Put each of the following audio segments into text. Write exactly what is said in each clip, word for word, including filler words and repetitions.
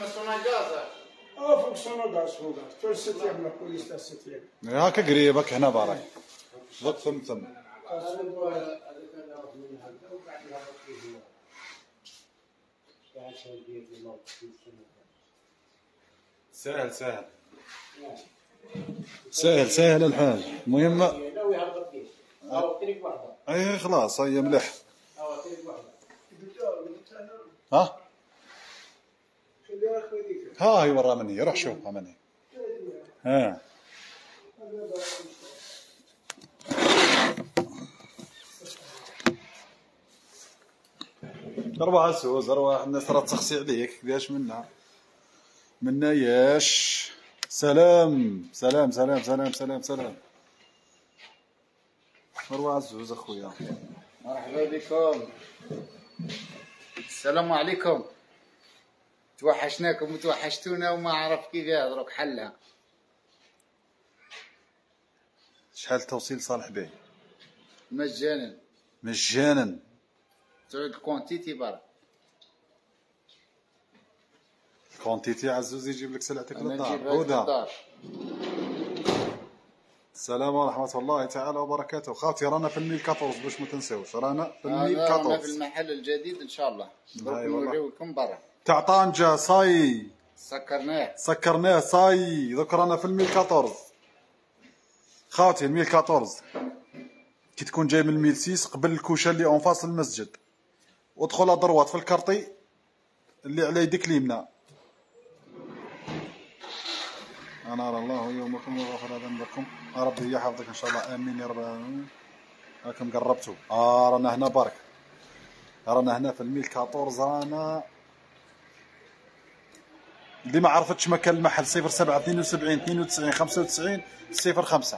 اه فوق سونوغاز فوق تو الستيام لا بوليس تاع الستيام هاكا قريبك هنا بارك ضد ثم ثم سهل سهل سهل سهل الحاج المهم اي خلاص هي مليح ها ها هي ورا مني روح شوفها مني ها أربعة عزوز أرواح الناس راه تسخسي عليك كداش منا منا ياش سلام سلام سلام سلام سلام سلام أرواح عزوز أخويا مرحبا بكم السلام عليكم توحشناكم وتوحشتونا وما عرف كيف يهضروك حلها شحال التوصيل صالح به مجانا مجانا تعود الكونتيتي برا الكونتيتي عزوز يجيب لك سلعتك للدار هدى السلام ورحمة الله تعالى وبركاته. خاوتي رانا في الميل أربعطاش باش ما تنساوش رانا في الميل أربعطاش رانا في المحل الجديد ان شاء الله نوريوكم برا تاع طنجة صاي سكرناه سكرناه صاي دوك رانا في الميل أربعطاش خاوتي الميل أربعطاش كي تكون جاي من الميل ستة قبل الكوشه اللي اون فاس المسجد ودخل ادروات في الكارطي اللي على يدك اليمنى انا ارى الله يومكم وغفر ذنبكم ربي يحفظك ان شاء الله امين يا رب العالمين. راكم قربتوا اه رانا هنا برك رانا هنا في الميل أربعطاش رانا اللي ما عرفتش مكان المحل صفر سبعة اثنين وسبعين اثنين وتسعين خمسة وتسعين صفر خمسة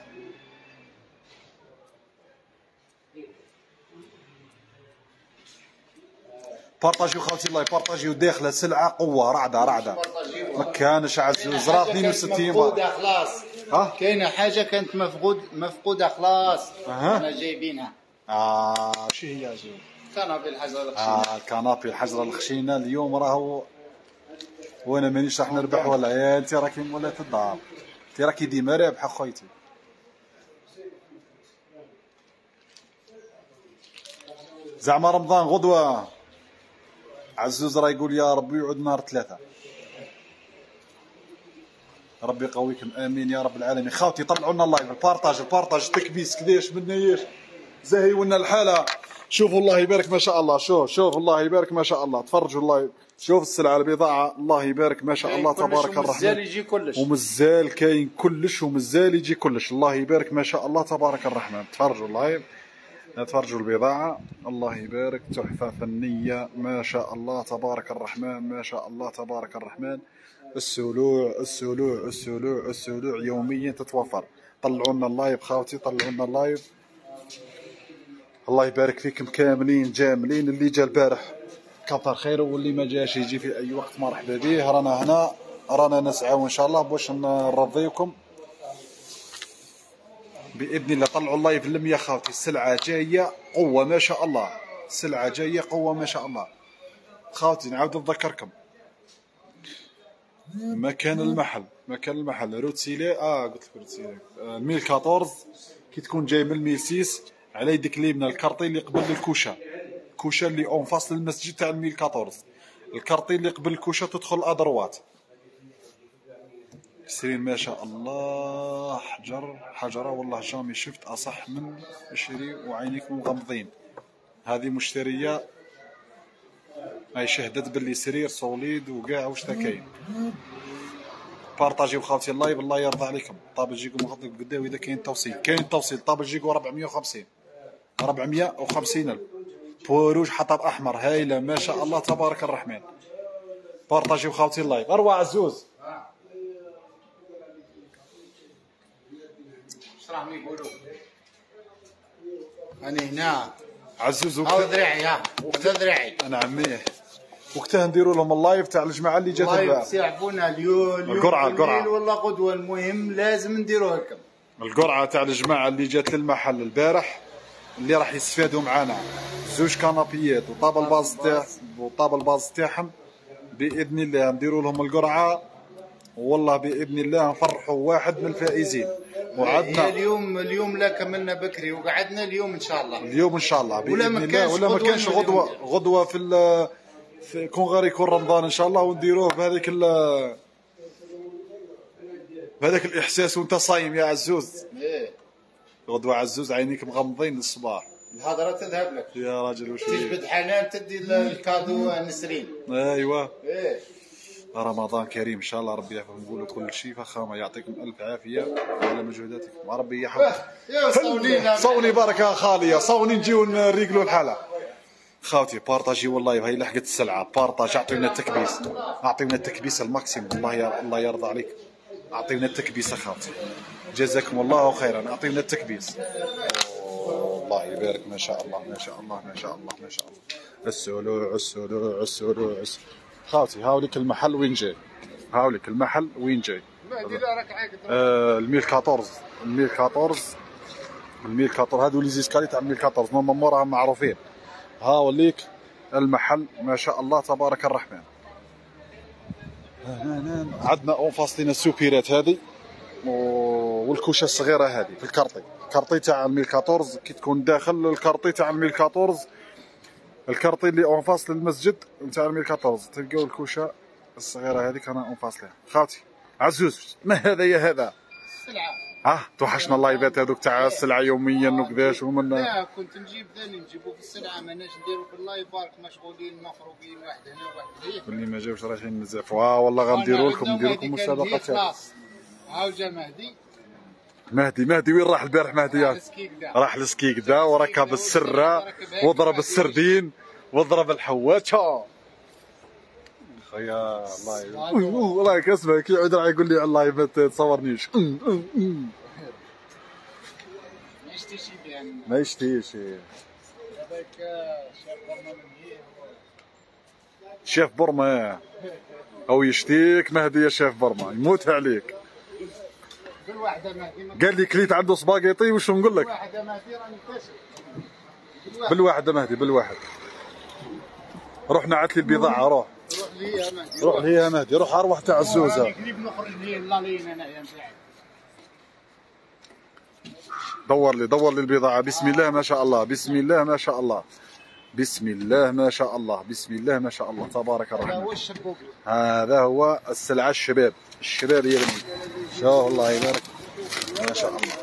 بارطاجيو خاوتي الله بارطاجيو داخله سلعه قوه رعده رعده ما كانش عزوز راه اثنين وستين مفقوده خلاص ها كاينه حاجه كانت مفقود مفقوده خلاص أه. انا جايبينها اه شو هي عزوز كنابي الحجره الخشينه اه الكنابي الحجره الخشينه اليوم راهو وانا مانيش راح نربح ولا يا انت راكي مولات الدار انت راكي ديما رابحه خويتي زعما رمضان غدوه عزوز راه يقول يا ربي يعود نهار ثلاثة ربي يقويكم امين يا رب العالمين. خاوتي طلعوا لنا اللايف البارطاج البارطاج تكبيس كداش منايش زاهي ولنا الحاله شوفوا الله يبارك ما شاء الله شوف شوف الله يبارك ما شاء الله تفرجوا الله شوف السلعه البضاعه الله يبارك ما شاء الله تبارك الرحمن ومازال يجي كلش ومازال كاين كلش ومازال يجي كلش الله يبارك ما شاء الله تبارك الرحمن. تفرجوا اللايف تفرجوا البضاعة الله يبارك تحفة فنية ما شاء الله تبارك الرحمن ما شاء الله تبارك الرحمن. السلوع السلوع السلوع السلوع يوميا تتوفر. طلعوا لنا اللايف خاوتي طلعوا لنا اللايف الله يبارك فيكم كاملين جاملين اللي جا البارح كثر خيره واللي ما جاش يجي في اي وقت مرحبا به. رانا هنا رانا نسعاو ان شاء الله باش نرضيكم باذن الله. طلعوا اللايف لم يا خاوتي السلعه جايه قوه ما شاء الله السلعه جايه قوه ما شاء الله. خاوتي نعاود نذكركم مكان المحل مكان المحل روتسيلي اه قلت لك روتسيلي آه ميل أربعطاش كي تكون جاي من الميل ستة على يدك اليمنى الكارطي اللي قبل الكوشه الكوشه اللي اون فاس المسجد تاع الميل أربعطاش الكارطي اللي قبل الكوشه تدخل ادروات سيرين ما شاء الله حجر حجره والله جامي شفت اصح من اشري وعينيكم مغمضين. هذه مشتريه هاي شهدت باللي سرير صوليد وكاع واش تا كاين. بارطاجيو خاوتي اللايف الله يرضى عليكم. طابل جيكو مغطي قداوي اذا كاين توصيل كاين توصيل طابل جيكو أربعمية وخمسين أربعمية وخمسين الف بوروج حطب احمر هايله ما شاء الله تبارك الرحمن. بارطاجيو خاوتي اللايف اروع عزوز راهم يقولوا انا هنا عزوز هاو ذراعي ها وكذا ذراعي انا عميه وقتها نديروا لهم اللايف تاع الجماعه اللي جات اللايف سيعرفونا اليوم القرعه القرعه والله قدوه المهم لازم نديروها لكم القرعه تاع الجماعه اللي جات للمحل البارح اللي راح يستفادوا معنا زوج كنابيات وطابل باز تاع وطابل باز تاعهم باذن الله نديروا لهم القرعه، والله باذن الله نفرحوا واحد من الفائزين. وعدنا اليوم اليوم لا كملنا بكري وقعدنا اليوم ان شاء الله. اليوم ان شاء الله باذن الله، ولا ما كانش غدوه غدوه في, في كون غير يكون رمضان ان شاء الله، ونديروه بهذيك بهذاك الاحساس وانت صايم يا عزوز. ايه غدوه عزوز عينيك مغمضين الصباح. الهضره تذهب لك يا راجل وش تجبد حنان تدي الكادو نسرين. ايوه ايه رمضان كريم ان شاء الله، ربي يحفظ نقولوا كل شيء. فخامه يعطيكم الف عافيه على مجهوداتكم، ربي يحفظ. صوني صوني بركه خاليه، صوني نجيو نريقلوا الحاله. خاوتي بارطاجي والله، هاي لحقت السلعه. بارطاج، اعطينا التكبيس، اعطينا التكبيس الماكسيم. الله يا الله يرضى عليك، اعطينا التكبيس يا خاوتي، جزاكم الله خيرا. اعطينا التكبيس. الله يبارك، ما شاء الله ما شاء الله ما شاء الله ما شاء الله. السلوع السلوع السلوع. خاوتي هاوليك المحل وين جاي، هاوليك المحل وين جاي. آه الميل أربعطاش الميل أربعطاش الميل أربعطاش هادو لي زيسكالي تاع الميل أربعطاش نورمالمون راهم معروفين. هاوليك المحل ما شاء الله تبارك الرحمن. عندنا اونفاصلين السوبيرات هذه والكوشه الصغيره هذه في الكارطي. الكارطي تاع الميل أربعطاش كي تكون داخل الكارطي تاع الميل أربعطاش، الكارطي اللي اونفاصل المسجد نتاع الميل أربعطاش، تلقاو الكوشه الصغيره هذيك انا اونفاصلها. خاوتي عزوز، ما هذا يا هذا؟ السلعه. اه توحشنا اللايفات هذوك تاع السلعه يوميا وكذاش ومن. لا كنت نجيب ثاني نجيبو في السلعه، ماناش نديرو في اللايف بارك مشغولين مفروقين واحد هنا وواحد هنا. اللي ما جاوش رايحين نزافوا. اه والله غنديروا لكم نديروا لكم مسابقه. خلاص هاو جا مهدي. مهدي مهدي وين راح البارح مهدي؟ راح لسكيكدا وركب السره وضرب السردين وضرب الحواشه. خويا الله والله كاسمع كي يعود راح يقول لي على اللايف ما تصورنيش. ما يشتيش ما يشتيش. هذاك شاف برما شيف برما او يشتيك مهدي يا شيف برما يموت عليك. بالواحده مهدي قال لي كليت عنده سباغيطي واش نقول لك؟ بالواحده مهدي راني كاسب. بالواحده مهدي بالواحد. روح نعت لي البضاعه. روح روح لي يا مهدي. روح لي يا مهدي. روح اروح تاع الزوزه. قريب نخرج لي اللالين انايا نتاعي. دور لي دور لي البضاعه. بسم الله ما شاء الله بسم الله ما شاء الله بسم الله ما شاء الله بسم الله ما شاء الله تبارك الرحمن. هذا هو الشبوبي. هذا هو السلعه الشباب الشباب يا بني. شوف الله يبارك ما شاء الله.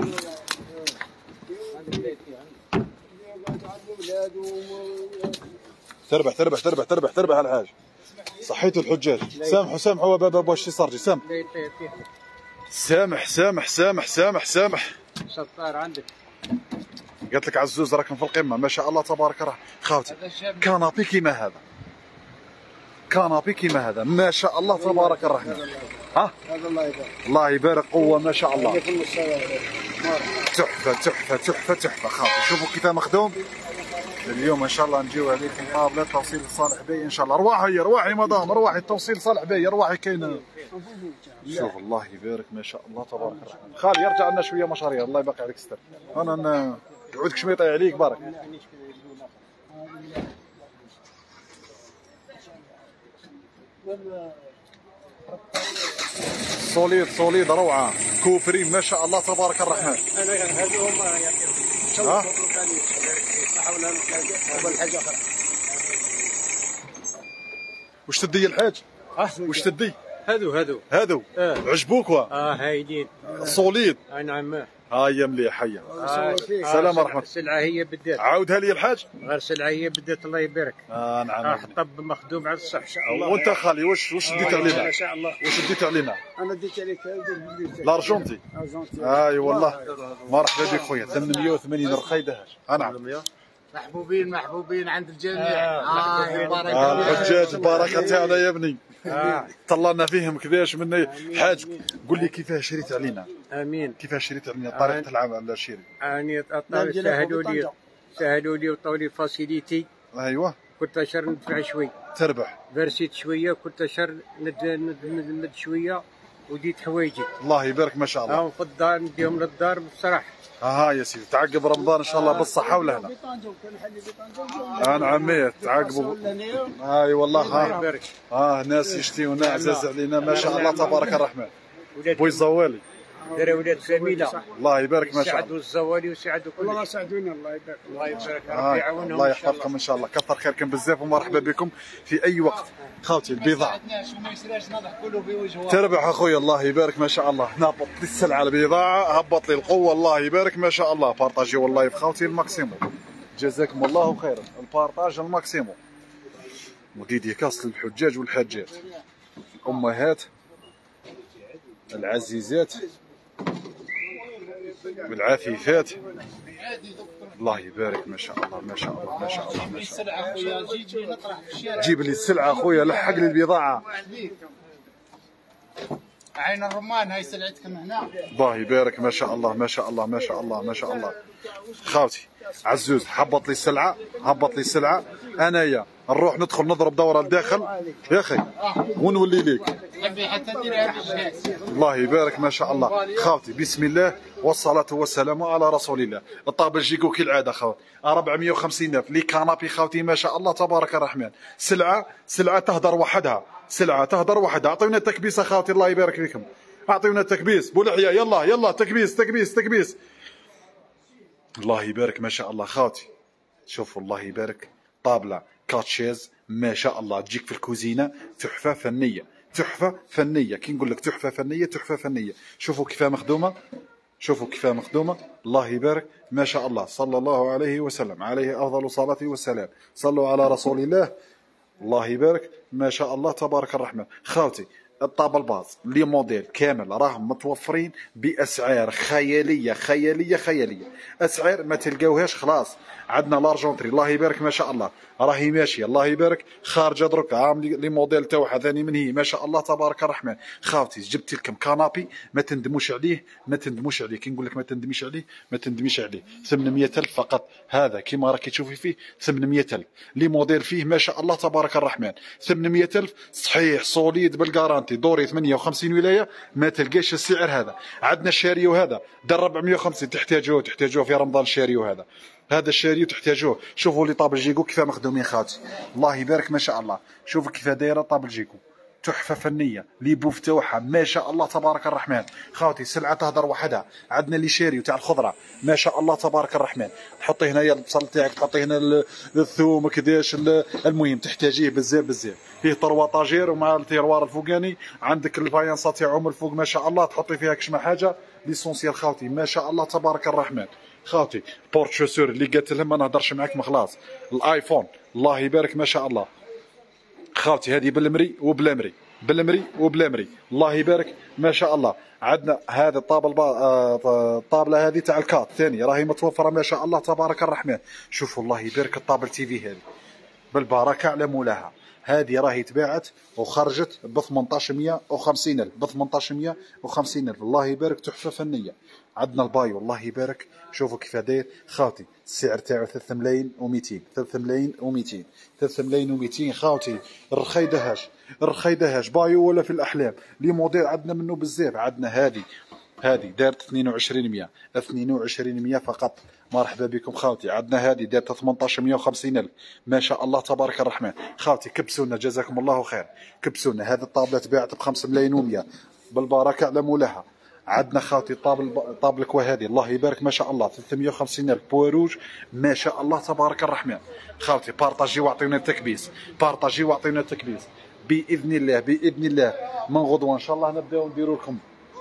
تربح تربح تربح تربح تربح الحاج. صحيتوا الحجاج. سامحوا سامحوا بابا واش صار جي سامح سامح سامح سامح سامح سامح. شطار عندك. قالت لك عزوز راكم في القمه ما شاء الله تبارك الرحمن. خاوتي كنابي كيما هذا، كنابي كيما هذا ما شاء الله تبارك الرحمن. ها هذا الله يبارك. الله يبارك قوه ما شاء الله. تحفه تحفه تحفه تحفه. خاطر شوفوا كيف مخدوم اليوم ان شاء الله. نجيو هذيك المقابله توصيل صالح بي ان شاء الله. ارواحي ارواحي مدام ارواحي التوصيل صالح بي ارواحي كاين. شوف الله يبارك ما شاء الله تبارك الرحمن. خالي يرجع لنا شويه مشاريع الله يبقي عليك ستر. انا يعودك شميطه عليك بارك. صوليد صوليد روعه كوفرين ما شاء الله تبارك الرحمن. هذو هما يعطيهم ها اول حاجه اخرى. واش تدي الحاج؟ واش تدي؟ هذو هذو هذو اه عجبوك وا؟ اه هايلين صوليد. اي نعم. هاي مليح حيا. آه سلام ورحمه. السلعه هي بدات. عاودها لي الحاج. غير السلعه هي بدات الله يبارك. اه نعم. راح طب مخدوم على الصح. وانت خالي واش واش ديت علينا؟ ما شاء الله. واش ديت علينا؟ انا ديت عليك لارجونتي. اي والله مرحبا بك خويا. ثمانمية وثمانين رخي دهش. نعم محبوبين محبوبين عند الجميع. آه اه بارك آه الله. الحجاج البركه تاعنا يا ابني. آه. طلعنا فيهم كذاش من حاج. قول لي كيفاه شريت علينا؟ امين. كيفاه شريت علينا طريقه العمل الشيري؟ اني سهلوا لي سهلوا لي وطاو لي فاسيليتي. ايوه كنت اشر ندفع شوي تربح. فرسيت شويه كنت اشر ند ند شويه وديت حوايجي. الله يبارك ما شاء الله. هاهم في الدار نديهم للدار بصراحه. ها يا سيدي تعقب رمضان ان شاء الله بالصحه والهنا. انا عمي تعقبوا. اي والله ها ها ناس يشتيونا عزاز علينا ما شاء الله تبارك الرحمن. بوي الزوالي دار ولاد جميله. الله يبارك ما شاء الله. يسعدوا الزوالي ويسعدوا كل. الله يسعدونا الله يبارك. الله يبارك ربي آه. يعاونهم. الله يحفظكم ان شاء الله. كثر خيركم بزاف ومرحبا بكم في اي وقت. خاوتي البضاعه تربح اخويا الله يبارك ما شاء الله. نهبط لي السلعه البضاعه هبط لي القوه الله يبارك ما شاء الله. بارطاجي والله في خاوتي الماكسيموم. جزاكم الله خيرا. البارطاج الماكسيموم. وديديكاس للحجاج والحاجات الامهات العزيزات والعفيفات الله يبارك ما شاء الله ما شاء الله ما شاء الله ما شاء الله. جيب لي السلعه اخويا لحق لي البضاعه. عين الرمان هاي سلعتكم هنا. الله يبارك ما شاء الله ما شاء الله ما شاء الله ما شاء الله. خاوتي عزوز هبط لي السلعه هبط لي السلعه انايا نروح ندخل نضرب دوره لداخل يا اخي ونولي ليك. حتى دير هذا الجهاز. الله يبارك ما شاء الله. خاوتي بسم الله والصلاه والسلام على رسول الله. الطابل جيكو كالعاده خاوتي أربعمية وخمسين ألف لي كانابي خاوتي ما شاء الله تبارك الرحمن. سلعه سلعه تهدر وحدها سلعه تهدر وحدها. اعطيونا تكبيس خاوتي الله يبارك فيكم. اعطيونا تكبيس بولحيه يلا يلا تكبيس تكبيس تكبيس. الله يبارك ما شاء الله خاوتي. شوفوا الله يبارك طابله كاتشيز ما شاء الله تجيك في الكوزينه تحفه فنيه تحفه فنيه. كي نقول لك تحفه فنيه تحفه فنيه. شوفوا كيفاه مخدومه شوفوا كيفاه مخدومه الله يبارك ما شاء الله. صلى الله عليه وسلم عليه افضل الصلاه والسلام. صلوا على رسول الله. الله يبارك ما شاء الله تبارك الرحمن. خاوتي الطابل باز لي موديل كامل راهم متوفرين باسعار خياليه خياليه خياليه. اسعار ما تلقاوهاش خلاص. عندنا لارجونتري الله يبارك ما شاء الله راهي ماشيه الله يبارك خارجه درك عام لي موديل تاعها ثاني من هي ما شاء الله تبارك الرحمن. خاوتي جبت لكم كانابي ما تندموش عليه ما تندموش عليه. كي نقول لك ما تندميش عليه ما تندميش عليه. ثمانمية ألف فقط. هذا كيما راكي تشوفي فيه ثمانمية ألف لي موديل فيه ما شاء الله تبارك الرحمن. ثمانمية ألف صحيح صوليد بالجارانتي دوري ثمانية وخمسين ولايه ما تلقاش السعر هذا. عندنا الشاريو هذا دار أربعمية وخمسين تحتاجوه تحتاجوه في رمضان. الشاريو هذا هذا الشاريو تحتاجوه. شوفوا لي طابل جيكو كيف مخدومين خاوتي الله يبارك ما شاء الله. شوفوا كيف دايره طابل جيكو تحفه فنيه. لي بوف تاعها ما شاء الله تبارك الرحمن. خاوتي سلعه تهدر وحدها. عندنا لي شاريو تاع الخضره ما شاء الله تبارك الرحمن. تحطي هنايا البصل تاعك تحطي هنا الثوم كداش المهم تحتاجيه بزاف بزاف. فيه طروا طاجير ومع التيروار الفوقاني عندك الفاينصه تاعهم الفوق ما شاء الله تحطي فيها كشما حاجه ليسونسيال خاوتي ما شاء الله تبارك الرحمن. خاوتي بورت شوسور اللي قالت لهم ما نهضرش معاك ما خلاص. الايفون الله يبارك ما شاء الله. خاوتي هذه بالمري وبلامري بالمري وبلامري الله يبارك ما شاء الله. عندنا هذا الطابل الطابله هذه تاع الكات ثاني راهي متوفره ما شاء الله تبارك الرحمن. شوفوا الله يبارك الطابل تي في هذه بالبركه على مولاها. هذه راهي تباعت وخرجت ب ثمنطاش مية وخمسين ألف ب ثمنطاش مية وخمسين ألف الله يبارك تحفه فنيه. عندنا البايو الله يبارك شوفوا كيف داير خاوتي السعر تاعو ثلاثة ملايين ومئتين ثلاثة ملايين ومئتين ثلاثة ملايين ومئتين. خاوتي الرخي دهاش الرخي دهاش بايو ولا في الاحلام. لي موديل عندنا منه بزاف. عندنا هذه هذه دارت اثنين وعشرين مية اثنين وعشرين مية فقط. مرحبا بكم خاوتي. عندنا هذه دارت ثمنطاش مية وخمسين ألف ما شاء الله تبارك الرحمن. خاوتي كبسونا جزاكم الله خير كبسونا. هذه الطابله تباعت ب خمسة ملايين ومية بالبركه على مولاها. عندنا خاوتي طابل طابل الكوا هذه الله يبارك ما شاء الله ثلاثمية وخمسين ألف بوروج ما شاء الله تبارك الرحمن. خاوتي بارطاجي واعطيونا التكبيس بارطاجي واعطيونا التكبيس باذن الله باذن الله. من غدوه ان شاء الله نبداو نديروا لكم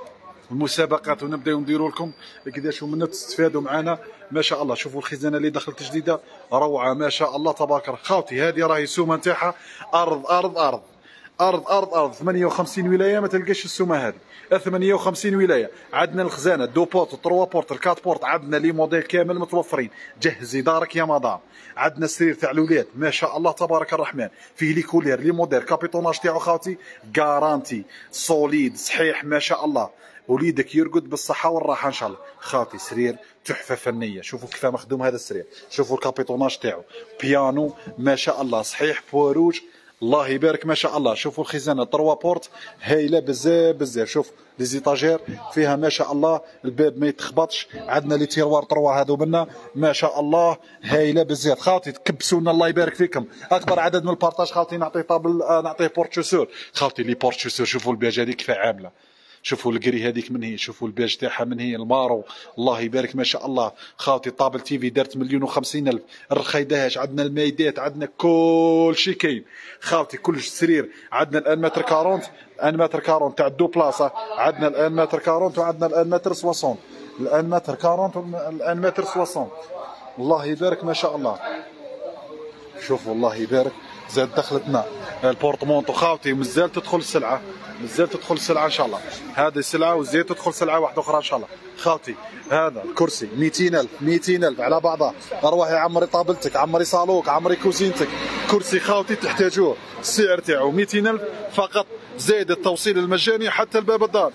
المسابقات ونبداو نديروا لكم كيفاش من تستفادوا معنا ما شاء الله. شوفوا الخزانه اللي دخلت جديده روعه ما شاء الله تبارك الله. خاوتي هذه راهي السومه نتاعها ارض ارض ارض ارض ارض ارض ثمانية وخمسين ولايه ما تلقاش السومه هذه ثمانية وخمسين ولايه. عندنا الخزانه دو بورت تروا بورت الكات بورت. عندنا لي موديل كامل متوفرين. جهزي دارك يا مدام. عندنا السرير تاع الاولاد ما شاء الله تبارك الرحمن فيه لي كولير لي موديل كابيتوناج تاعو خاوتي غارانتي سوليد صحيح ما شاء الله. وليدك يرقد بالصحه والراحه ان شاء الله. خاوتي سرير تحفه فنيه. شوفوا كيف مخدوم هذا السرير. شوفوا الكابيتوناج تاعو بيانو ما شاء الله صحيح بوروج الله يبارك ما شاء الله. شوفوا الخزانه تروا بورت هايله بزاف بزاف. شوف لي زيتاجير فيها ما شاء الله، الباب ما يتخبطش. عندنا لي تيروار تروا هذو منا ما شاء الله هايله بزاف. خاوتي تكبسونا الله يبارك فيكم. اكبر عدد من البارطاج خاوتي. نعطي طابل آه نعطيه بورتشوسور خاوتي. لي بورتشوسور شوفوا الباج هذيك كيف عامله. شوفوا الكري هذيك من هي. شوفوا الباج تاعها من هي المارو الله يبارك ما شاء الله. خاوتي طابل تيفي دارت مليون وخمسين الف. الرخيداج عندنا المايدات عندنا كل شيء كاين خاوتي. كل سرير عندنا الان متر كارونت الان متر كارونت تاع دو بلاصه. عندنا الان متر كارونت وعندنا الان متر سواسون. الان متر كارونت والان متر سواسون الله يبارك ما شاء الله. شوفوا الله يبارك. زاد دخلتنا البورتمونتو خاوتي. مازال تدخل السلعه مازال تدخل السلعه ان شاء الله. هذه سلعه وزيد تدخل سلعه واحده اخرى ان شاء الله. خاوتي هذا الكرسي مئتين الف مئتين الف على بعضها. اروحي عمري طابلتك عمري صالوك عمري كوزينتك. كرسي خاوتي تحتاجوه. السعر تاعو مئتين الف فقط زائد التوصيل المجاني حتى الباب الدار.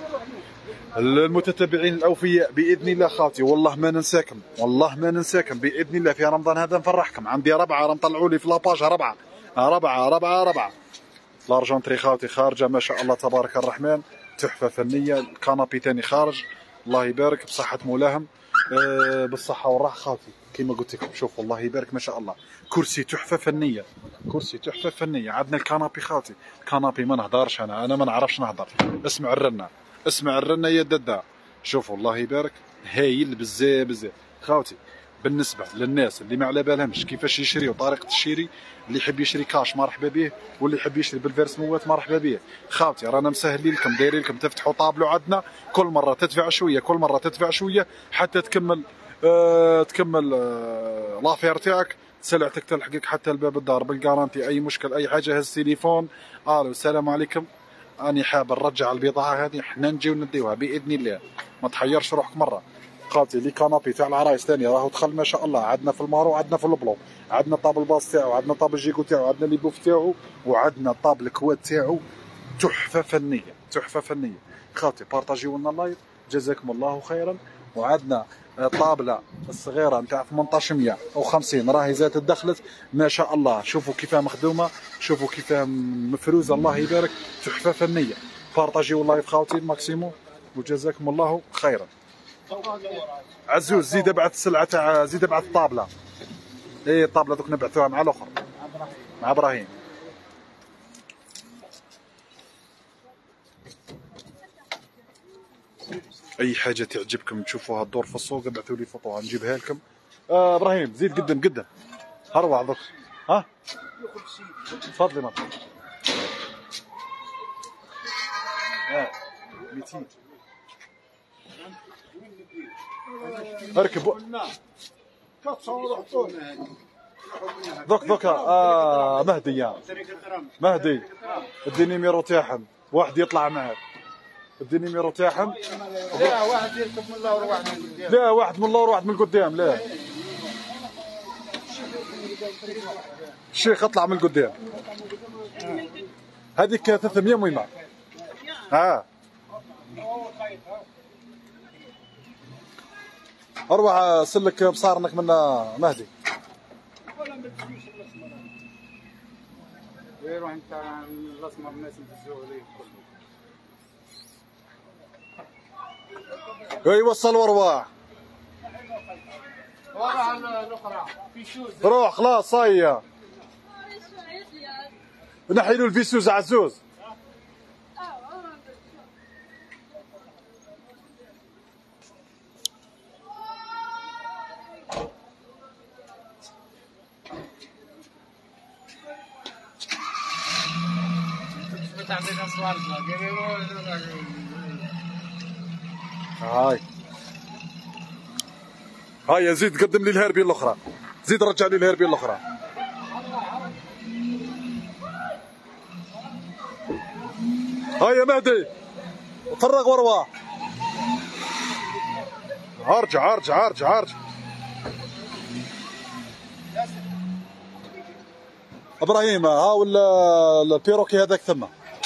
المتتبعين الاوفياء باذن الله خاوتي والله ما ننساكم والله ما ننساكم باذن الله. في رمضان هذا نفرحكم. عندي ربعه راه مطلعوا لي في لاباج ربعه ربعه ربعه ربعه. لارجونتري خاوتي خارجه ما شاء الله تبارك الرحمن. تحفه فنيه. الكنابي تاني خارج الله يبارك بصحه مولاهم أه بالصحه والراحه خاوتي كما قلت لكم. شوفوا الله يبارك ما شاء الله. كرسي تحفه فنيه كرسي تحفه فنيه. عندنا الكنابي خاوتي. الكنابي ما نهضرش انا انا ما نعرفش نهضر. اسمع الرنه اسمع الرنه يا ددا. شوفوا الله يبارك هايل بزاف بزاف خاوتي. بالنسبه للناس اللي ما على بالهمش كيفاش يشري وطريقه الشيري، اللي يحب يشري كاش مرحبا به، واللي يحب يشري بالفيرسموات مرحبا به خاوتي. رانا مسهلين لكم دايرين لكم تفتحوا طابلو عندنا. كل مره تدفع شويه كل مره تدفع شويه حتى تكمل آه تكمل آه لافير تاعك. سلعتك تلحقك حتى الباب الدار بالجارانتي. اي مشكل اي حاجه هز تليفون. الو السلام عليكم اني حاب نرجع البضاعه هذه حنا نجيو نديوها باذن الله. ما تحيرش روحك مره خاوتي. لي كانابي تاع العرايس ثاني راهو دخل ما شاء الله. عندنا في المارو عندنا في البلو. عندنا طابل باص تاعو عندنا طابل جيكو تاعو عندنا لي بوف تاعو وعندنا طابل كواد تاعو. تحفه فنيه تحفه فنيه خاوتي. بارطاجيو لنا اللايف جزاكم الله خيرا. وعندنا طابله الصغيره نتاع ثمنطاش مية وخمسين راهي زادت دخلت ما شاء الله. شوفوا كيفاه مخدومه شوفوا كيفاه مفروزه الله يبارك. تحفه فنيه. بارطاجيو اللايف خاوتي الماكسيموم وجزاكم الله خيرا. عزوز زيد ابعث السلعه تاع زيد ابعث الطابله. ايه الطابله دوك نبعثوها مع الاخر مع ابراهيم. اي حاجه تعجبكم تشوفوها الدور في السوق ابعثوا لي فوطوها نجيبها لكم. آه ابراهيم زيد قدم قدم هروع دوك. ها تفضلي ماما. اه مئتين اركب دوك دوك. اه مهدي يا مهدي اديني ميرو تاعهم واحد يطلع معك. اديني ميرو تاعهم. لا واحد يركب من اللور وواحد من قدام. لا واحد من اللور وواحد من قدام. لا الشيخ اطلع من قدام. هذيك ثلاثمية مهمه. ها اروح سلك بصارنك من مهدي. يروح انت الاسمر الناس يدزوه عليه كله. اي وصل وارواح. ورا الاخرى في شوز. روح خلاص صايه. نحي له الفيسوس عزوز. هاي هاي يا زيد قدم لي الهربيه الاخرى. زيد رجع لي الهربيه الاخرى. هاي يا مهدي فرغ ورواه. ارجع ارجع ارجع ارجع. ابراهيم ها ولا البيروكي هذاك ثم.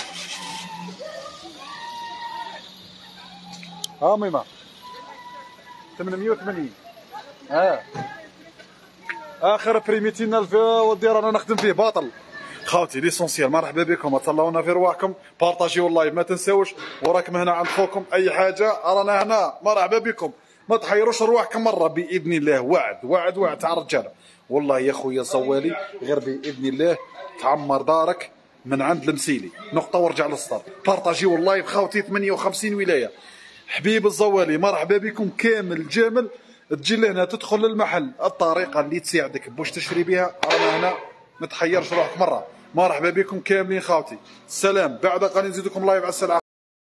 ها ميمة ثمانمية وثمانين. ها اخر بري مئتين الف ودي رانا نخدم فيه باطل. خاوتي ليسونسيال مرحبا بكم، تهلاونا في رواحكم، بارطاجيو اللايف ما تنساوش، وراكم هنا عند خوكم اي حاجه رانا هنا مرحبا بكم، ما تحيروش رواحكم مره باذن الله. وعد وعد وعد تاع الرجاله والله يا خويا زوالي، غير باذن الله تعمر دارك من عند المسيلي نقطه وارجع للسطر. بارطاجيو اللايف خاوتي ثمانية وخمسين ولايه. حبيب الزوالي مرحبا بكم كامل جامل، تجي لهنا تدخل للمحل الطريقه اللي تساعدك باش تشري بها رانا هنا، ما تحيرش روحك مره. مرحبا بكم كاملين خاوتي، السلام. بعد قليل نزيدكم لايف على السلامه.